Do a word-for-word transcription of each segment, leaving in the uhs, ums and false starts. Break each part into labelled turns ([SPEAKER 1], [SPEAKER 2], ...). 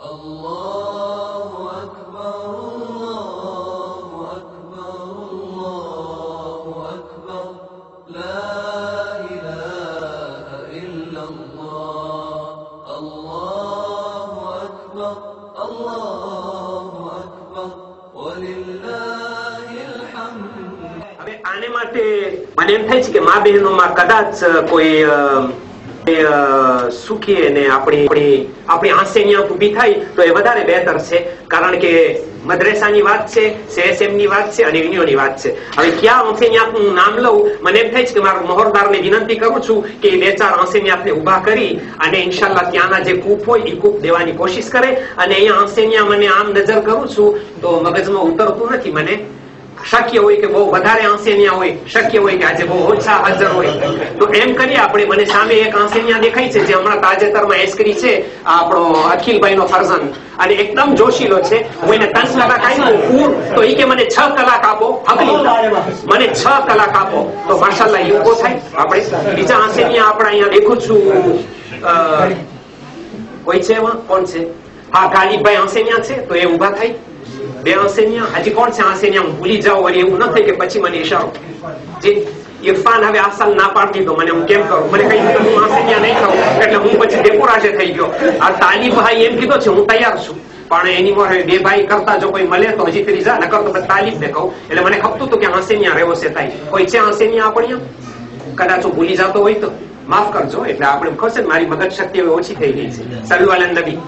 [SPEAKER 1] આને માટે મને એમ થાય છે કે મા બહેનોમાં કદાચ કોઈ સુખી ને આપણી આપણી આંસેનિયાત ઉભી થાય તો એ વધારે બહેતર છે, કારણ કે મદ્રેસાની વાત છે, સીએસએમ ની વાત છે અને યુનિયનની વાત છે. હવે ક્યાં આંસેનિયાતનું નામ લઉં, મને એમ થાય છે કે મારા મહોરદારને વિનંતી કરું છું કે બે ચાર આંસેનિયાતને ઉભા કરી અને ઇન્શાલ્લાહ ત્યાંના જે કૂપ હોય એ કૂપ દેવાની કોશિશ કરે. અને અહીંયા આંસેનિયા મને આમ નજર કરું છું તો મગજમાં ઉતરતું નથી. મને શક્ય હોય કે બહુ વધારે આંસેનિયા હોય, શક્ય હોય કે આજે બહુ ઓછા હાજર હોય, તો એમ કરીએ આપણે. મને સામે એક આંસેનિયા દેખાય છે જે હમણાં તાજેતરમાં એસ્કરી છે, આપણો અખિલભાઈ નો ફરઝન, અને એકદમ જોશીલો છે. હું એને ત્રણ કલાક આપ્યું પૂર તો એ કે મને છ કલાક આપો, મને છ કલાક આપો, તો માશાલ્લાહ એ ઉભો થાય. આપણે બીજા આંસેનિયા આપણે અહીંયા દેખું છું, કોઈ છે એમાં કોણ છે? હા, ગાલિબભાઈ આંસેનિયા છે, તો એ ઉભા થાય. બે આંસેનિયા હજી કોણ છે? આંસેનિયા હું ભૂલી જાઉં વળી એવું ન થાય કે પછી મને ઇશારો. જે ઇરફાન હવે આ સાલ ના પાડી દીધો, મને હું કેમ કરું? મને કહી દીધું હું આંસેનિયા નહીં થવું, એટલે હું પછી ડેકોરાશે થઈ ગયો. આ તાલીબભાઈ એમ કીધો છે હું તૈયાર છું, પણ એની મોરે બે ભાઈ કરતા જો કોઈ મળે તો હજી ફરી જા, નકર તો તાલીબ ને કહું. એટલે મને ખપતું હતું કે આંસેનિયા રહેવો છે. થાય કોઈ છે આંસેનિયા આપણે? કદાચ હું ભૂલી જતો હોય તો માફ કરજો. એટલે આપણે ખબર છે મારી મગજ શક્તિ હવે ઓછી થઈ ગઈ છે. સલ્લુ અલા નબી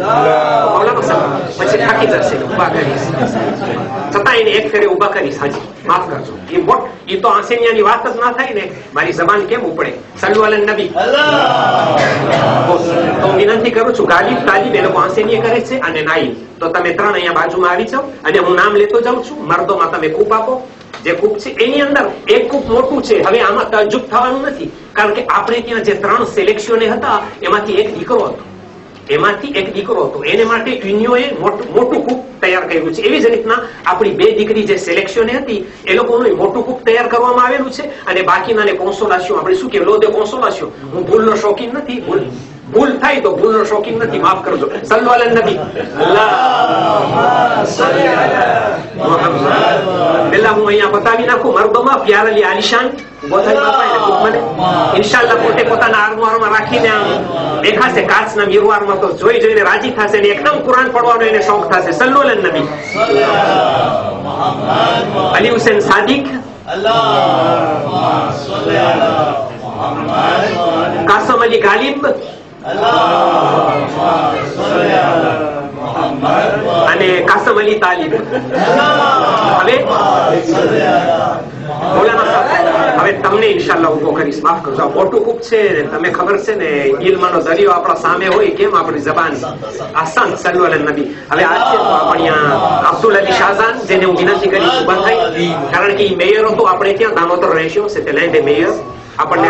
[SPEAKER 1] પછી થાકી જશે, ઉભા કરીશ, છતાં એને એક ફેરે ઉભા કરીશ. હાજી માફ કરજો. એ મોટ એ તો આંસેનિયાની વાત જ ના થાય ને, મારી જબાન કેમ ઉપડે? સલ્લુ અલા નબી. તો વિનંતી કરું છું, ગાલિબ તાલિબ એ લોકો આંસેનિયા કરે છે અને નાઈબ, તો તમે ત્રણ અહીંયા બાજુમાં આવી જાઓ અને હું નામ લેતો જાઉં છું. મર્દોમાં તમે કૂપ આપો. જે કૂપ છે એની અંદર એક કૂપ મોટું છે. હવે આમાં તજુબ થવાનું નથી, કારણ કે આપણે ત્યાં જે ત્રણ સિલેક્શનો હતા એમાંથી એક દીકરો હતો, એમાંથી એક દીકરો હતો, એને માટે યુનિયનએ મોટું કૂપ તૈયાર કર્યું છે. એવી જ રીતના આપણી બે દીકરી જે સિલેક્શને હતી એ લોકોનું મોટું કૂપ તૈયાર કરવામાં આવેલું છે. અને બાકીના કોન્સોલાશિયો, આપણે શું કે લો દે કોન્સોલાશિયો. હું ભૂલનો શોખીન નથી, ભૂલ ભૂલ થાય તો ભૂલનો શોખીન નથી, માફ કરજો. સલ્લુ અલા નબી. પેલા હું અહીંયા બતાવી નાખું મર્દોમાં પ્યાર અલી આલિશાન ઇન્શાલ્લાહ પોતે પોતાના આરમારમાં રાખીને દેખાશે કાચના મિરવારમાં, તો જોઈ જોઈને રાજી થશે અને એકદમ કુરાન પડવાનો એને શોખ થશે. સલ્લુ અલા નબી. અલી હુસેન સાદિક, કાસમ અલી ગાલિબ અને કાસમ અલી તાલિબ. હવે હવે તમને ઇન્શાલ્લાહ ઉભો કરીશ, માફ કરજો. મોટું કૂપ છે, તમે ખબર છે ને ઇલ્મનો દરિયો આપણા સામે હોય, કેમ આપણી જબાન આસાન. સલ્લુ અલા નબી. હવે આજ છે તો આપણે અબ્દુલ અલી શાહજાન, જેને હું વિનંતી કરીશ ઉભા થાય, કારણ કે મેયર હતો આપણે ત્યાં દામોદર રેશિયો છે, તે લઈને મેયર આપણને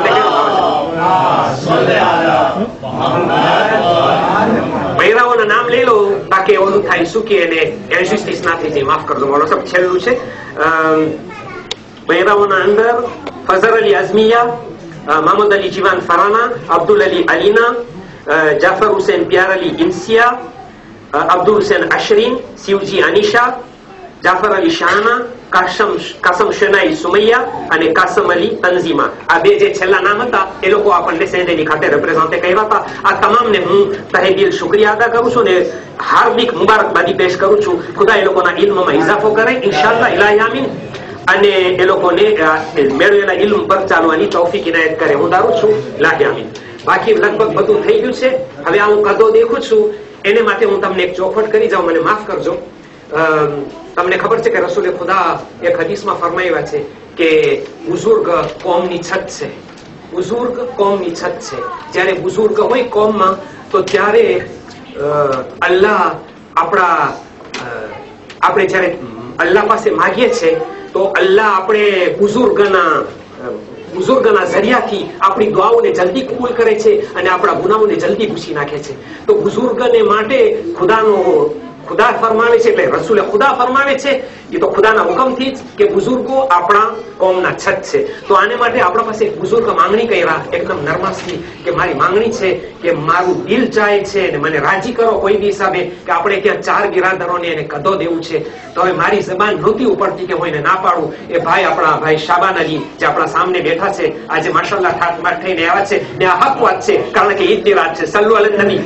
[SPEAKER 1] મહિરાઓના નામ લઈ લો તાકે ઓલું થાય શું કે એને એન્જિસ્ટિસ ના થઈ જાય. માફ કરજો બોલો સબ. છેલ્લું છે મહિરાઓના અંદર ફઝર અલી અઝમિયા, મોહમ્મદ અલી જીવાન ફરાના, અબ્દુલ અલી અલીના, જાફર હુસેન પ્યાર અલી ઇન્સિયા, અબ્દુલ હુસેન અશરીન, શિવજી અનિશા, જાફર અલી શાહના, કાસમ કાસમ શનાઈ સુમૈયા અને કાસમ અલી તંઝીમા. આ બે જે છેલ્લા નામ હતા એ લોકો આપણને સેન્ડેલી ખાતે રિપ્રેઝેન્ટ કર્યા હતા. આ તમામને હું તહેદિલ શુક્રિયા અદા કરું છું ને હાર્દિક મુબારકબાદી પેશ કરું છું. ખુદા એ લોકોના ઇલ્મમાં ઇઝાફો કરે ઇન્શાઅલ્લાહ, ઇલાહી આમીન. અને એ લોકોને મેળવેલા ઇલ્મ પર ચાલવાની તૌફીક ઇનાયત કરે. હું દારું છું, ઇલાહી આમીન. બાકી લગભગ બધું થઈ ગયું છે. હવે આ હું કદો દેખું છું, એને માટે હું તમને એક ચોખવટ કરી જાઉં, મને માફ કરજો. તમને ખબર છે કે રસૂલે ખુદા એક હદીસમાં ફરમાવ્યા છે કે બુઝુર્ગ કોમની છત છે. બુઝુર્ગ કોમની છત છે. જ્યારે બુઝુર્ગ હોય કોમમાં તો ત્યારે અલ્લાહ આપણા આપણે જ્યારે અલ્લાહ પાસે માગીએ છીએ તો અલ્લાહ આપણે બુઝુર્ગના બુઝુર્ગના જરિયાથી આપણી દુઆઓને જલ્દી કબૂલ કરે છે અને આપણા ગુનાહોને જલ્દી ભૂસી નાખે છે. તો બુઝુર્ગને માટે ખુદાનો ખુદા ફરમાવે છે એટલે રસૂલે ખુદા ફરમાવે છે એ તો ખુદાના હુકમથી જ કે બુઝુર્ગો આપણા કોમના છત છે. તો આને માટે આપણા પાસે એક બુઝુર્ગ માંગણી કર્યા એકદમ નરમાસથી કે મારી માંગણી છે કે મારું દિલ ચાહે છે અને મને રાજી કરો કોઈ બી હિસાબે કે આપણે ત્યાં ચાર બિરાદરોને એને કદો દેવું છે. તો હવે મારી જબાન નહોતી ઉપડતી કે હું એને ના પાડું. એ ભાઈ આપણા ભાઈ શાબાન અલી જે આપણા સામે બેઠા છે આજે માશાલ્લાહ ઠાઠમાઠ થઈને આવ્યા છે ને આ હક વાત છે કારણ કે ઈદની રાત છે. સલ્લુ અલન નબી.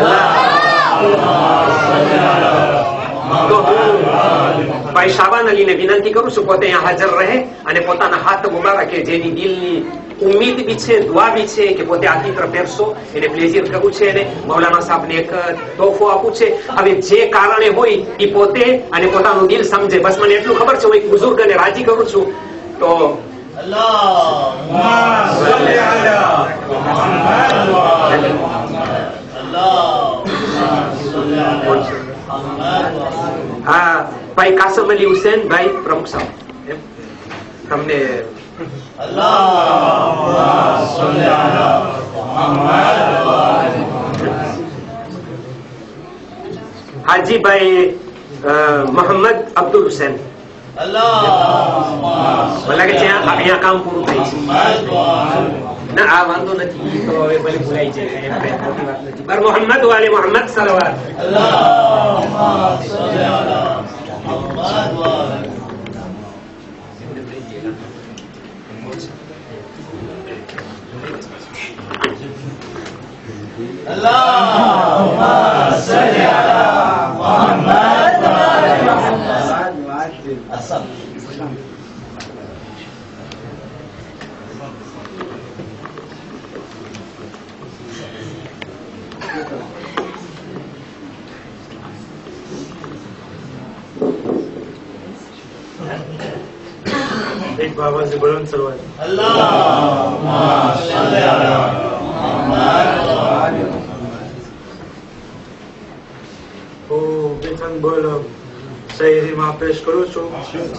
[SPEAKER 1] તો હું ભાઈ શાબાન અલીને વિનંતી કરું છું પોતે અહીંયા હાજર રહે અને પોતાના હાથ મુબારકે જેની દિલની ઉમ્મીદ બી છે દુઆ બી છે કે પોતે આ ચિત્ર પહેરશો એને પ્લેઝર કરવું છે અને મૌલાના સાહેબને એક તોહફો આપવું છે. હવે જે કારણે હોય એ પોતે અને પોતાનું દિલ સમજે. બસ મને એટલું ખબર છે હું એક બુઝુર્ગને રાજી કરું છું. તો હા ભાઈ કાસમ અલી હુસેન ભાઈ પ્રમુખ સાહેબ તમને હાજીભાઈ મોહમ્મદ અબ્દુલ હુસેન લાગે છે અહીંયા કામ પૂરું થાય છે. ના આ વાંધો નથી તો હવે ભલે ભૂલાઈ જાય એમ કઈ મોટી વાત નથી. બર મોહમ્મદ વાલે Mohammad સલવાત
[SPEAKER 2] Allahumma salli ala Muhammad wa ala Muhammad.
[SPEAKER 3] एक बाबा से बुलंद सलवात.
[SPEAKER 2] Allahumma salli ala Muhammad wa ala
[SPEAKER 3] હું બેઠક બોલ શહેરીમાં પેશ કરું છું.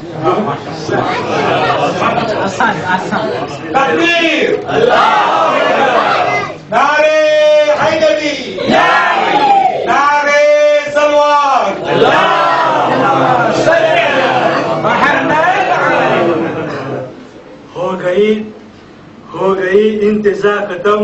[SPEAKER 2] Takbir! Allahu Akbar! Nare Haydari! Nare Salwan! Allahumma salli ala Muhammad wa ala
[SPEAKER 3] हो गई हो गई इंतजार खत्म.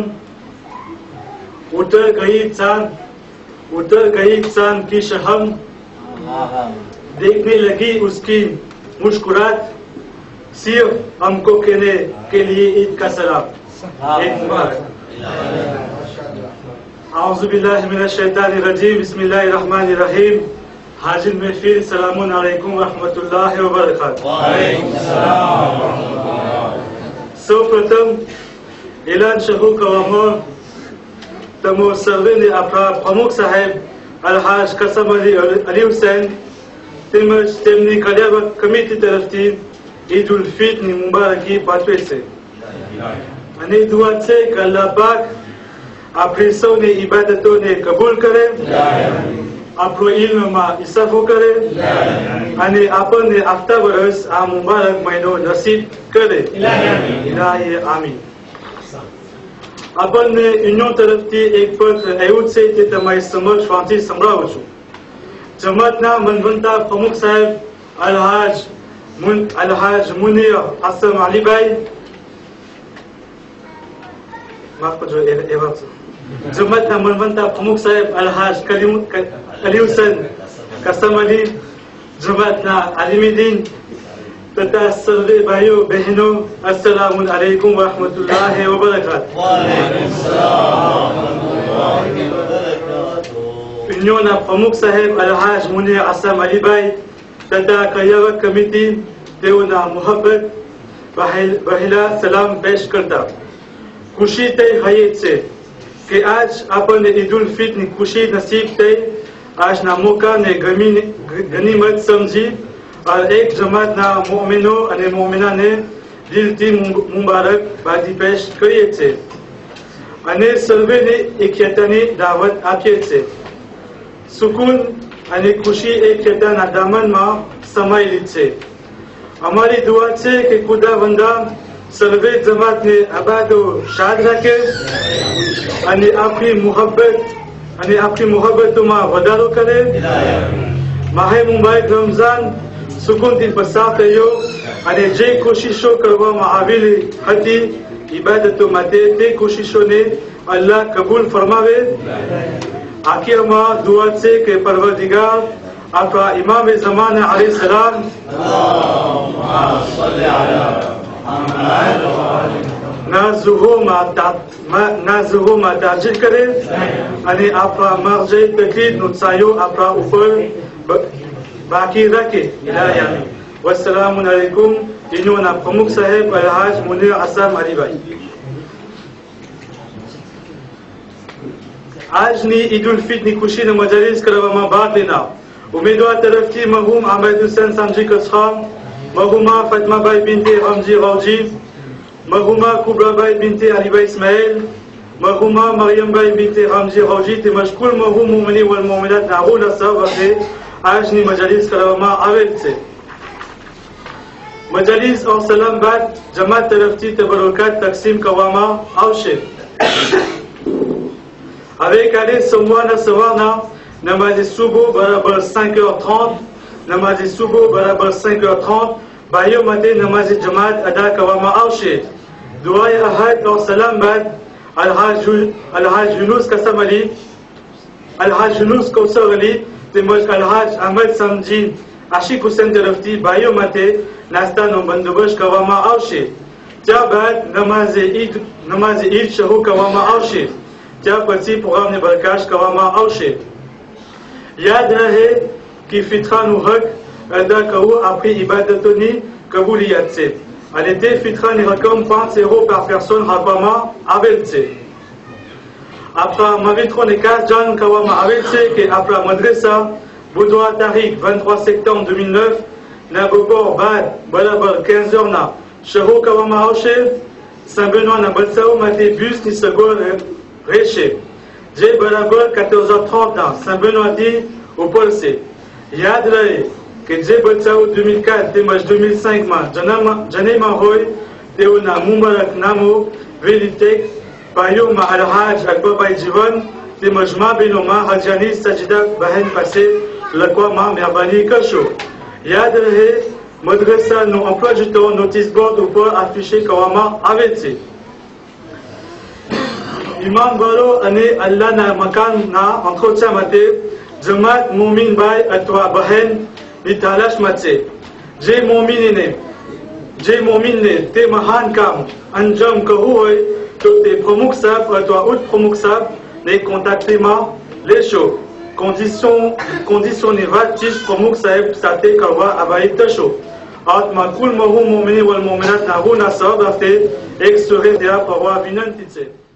[SPEAKER 3] उतर गई चांद उतर गई चांद की शहम. देखने लगी उसकी मुस्कुराहट. सिर्फ हमको कहने के लिए ईद का सलाम. ईद मुबारक. आऊज़ु बिल्लाहि मिनश शैतानिर रजीम. बिस्मिल्लाहिर रहमानिर रहीम. हाजिर में फिर सलामुन अलैकुम व रहमतुल्लाहि व बरकातुहू. સૌપ્રથમ એલાન શરૂ કરવામાં તમો સર્વેને આપણા પ્રમુખ સાહેબ અલહાજ કસમ અલી અલી હુસૈન તેમજ તેમની કાર્યવાહક કમિટી તરફથી ઈદ ઉલ ફિત્રની મુબારકી પાઠવે છે અને દુઆ છે કે અલ્લાહ પાક આપણી સૌની ઇબાદતોને કબૂલ કરે, આપણો ઇલ્મમાં ઇસાફો કરે અને આપણને આવતા વર્ષ આ મુબારક મહિનો નસીબ કરે. ઇલાહી આમીન. આપણને યુનિયન તરફથી એક પત્ર આવ્યું છે તે તમારી સમક્ષ વાંચી સંભળાવું છું. જમાતના મનવંતા પ્રમુખ સાહેબ અલહાજ અલહાજ મુનિર આસમ અલીભાઈ માફ કરજો એવા જમાતના મનવંતા પ્રમુખ સાહેબ અલહાજ કલીમ અલી હુસૈન કસમ અલી, જમાતના આલિમીદ્દીન तथा सर्वे भाइयों बहनों अस्सलामु अलैकुम व रहमतुल्लाहि व बरकातुहू. यूनियनના પ્રમુખ સાહેબ અલહાજ મુનિર આસમ અલીભાઈ તથા કાર્યવાહક કમિટી તેઓના મુહબ્બત વહેલા સલામ પેશ કરતા ખુશી થઈ રહી છે કે આજ આપણને ઈદ ઉલ ફિત્રની ખુશી નસીબ થઈ. આજના મોકાને ગનીમત સમજી और एक जमातना मोमिनो અને મોમિનાને દિલથી મુબારક બાદી પેશ કરીએ છીએ અને સર્વેને એકતાની દાવત આપીએ છીએ. સુકૂન અને ખુશી એકતાના દામનમાં સમાયેલી છે. અમારી દુઆ છે કે ખુદાવંદ સર્વે જમાતને આબાદો શાદ રાખે અને આપણી મુહબ્બત અને આપણી મુહબ્બતોમાં વધારો કરે Mahai Mumbai Ramzan sukun tin pasar tayo ane je koshisho karwa mahavili hati ibadatu mate te koshisho ne Allah kabul farmawe. आखिर में दुआ से के परवरदिगार आपका इमाम ज़मान अलैहि सलाम नाज़ुहो नाज़ुहो ताजिल करे अने आपका मर्ज़े तकलीद नुत्सायो आपका ऊपर बाकी रखे इलायामी वस्सलामु अलैकुम इन्होंने प्रमुख साहेब अलहाज मुनीर असम अली भाई आज नी ईद उल फित्र नी खुशी ने मजलिस કરવામાં ભાગ લેના ઉમેદવાર તરફથી મરહુમ આમદ હુસૈન સામજી કસખામ, મરહુમા ફાતિમાબાઈ બિનતે રમજી રાવજી, મરહુમા કુબરાબાઈ બિનતે અલીબાઈ ઇસ્માઇલ, મરહુમા મરિયમબાઈ બિનતે રમજી રાવજી તેમજ કુલ મરહુમ મુમિની વલ મુમિનાત નાહુલ અસર વખતે આજની મજલિસ કરવામાં આવેલ છે. મજલિસ और સલામ બાદ જમાત તરફથી તબરુકાત તકસીમ કરવામાં આવશે. Avec allé Somwana Sawana, Namazi Subo, Barabal cinq heures trente, Namazi Subo, Barabal cinq heures trente, Bayo Mate, Namazi Jamaat, Ada Kawama Aushid, Douaya Ahad, Or Salam Bad, Al-Haj Yunus Kassamali, Al-Haj Yunus Kausarali, Temoj Al-Haj Ahmed Samjin, Ashik Hussein Terafti, Bayo Mate, Nastan Bandobosh Kawama Aushid, Jabad, Namazi Id, Namazi Id Shahu Kawama Aushid. ત્યાં પછી પ્રોગ્રામને બરકાશ કરવામાં આવશે. યાદ રહે કે ફિત્રાનું હક અદા કરવું આપણી ઇબાદતોની કબૂલિયત છે અને તે ફિત્રાની રકમ પાંચ એરો par personne રાખવામાં આવેલ છે. આપણા મવિત્રોને ખાસ જાણ કરવામાં આવેલ છે કે આપણા મદ્રેસા બુધવાર તારીખ vingt-trois septembre deux mille neuf ના બપોર બાદ બરાબર quinze heures ના શરૂ કરવામાં આવશે. Saint-Benoît ના બચ્ચાઓ માટે બસની સગવડ Réché, j'ai barabar quatorze heures trente dans Saint-Benoît au Pôle C. Yad Lae, que j'ai Botsao deux mille quatre, Dimanche deux mille cinq, Jané Mahoy, Théona Mumbarak Namo, Velitek, Payo Ma Al-Haj, Akbabay Jivan, Dimanche Ma Benoma, Hadjani, Sajidak, Bahen Passé, Lakwama, Merbani, Kasho. Yad Lae, Madressa, nos emplois du temps, notice board au pôle affiché Kawama, Aveti. Imam Baro ane Allah na makan na entretien mate Jamaat Mumin Bay atwa Bahen ni talash mate je mumin ne je mumin ne te mahan kam anjam kahu hoy to te pramukh sahab atwa ut pramukh sahab ne contacter ma les show condition condition ne vatish pramukh sahab sate karwa abai tasho atma kul mahum mu'mini wal mu'minat na huna sahab afte ek sore dia parwa vinantitse